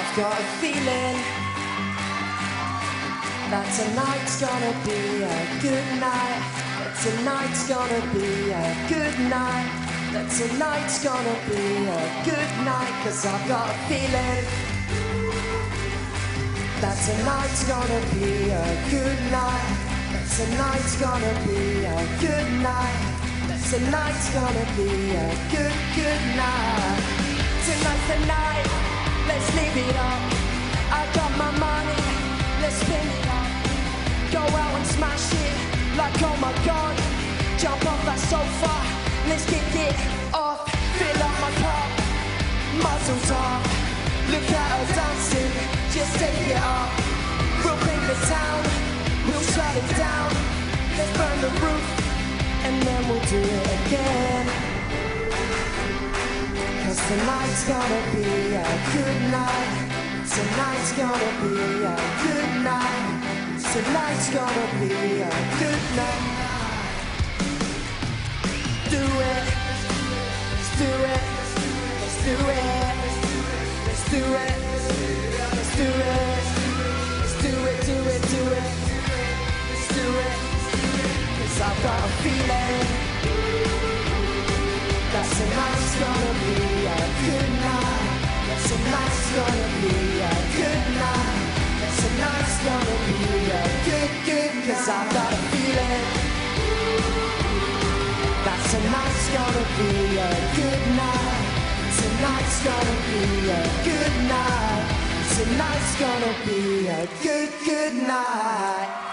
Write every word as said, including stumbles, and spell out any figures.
I've got a feeling that tonight's gonna be a good night. That tonight's gonna be a good night. That tonight's gonna be a good night. Cause I've got a feeling that tonight's gonna be a good night. That tonight's gonna be a good night. That tonight's gonna be a good, good night. Tonight's the night, let's live it up. I got my money, let's spend it up. Go out and smash it, like oh my god. Jump off that sofa, let's kick it off. Fill up my cup, muzzle top. Look at her dancing, just take it up. We'll paint the town, we'll shut it down. Let's burn the roof, and then we'll do it again. Cause tonight's gonna be a good night. Tonight's gonna be a good night. Tonight's gonna be a good night. Do it, let's do it, let's do it, let's do it, let's do it, let's do it, do it, do it, let's do it. Cause I've got a feeling that tonight's gonna be a good night. That tonight's gonna be a good night. That tonight's gonna be a good, good. Cause I've got a feeling that tonight's gonna be a good night. Tonight's gonna be a good night. Tonight's gonna be a good, good night.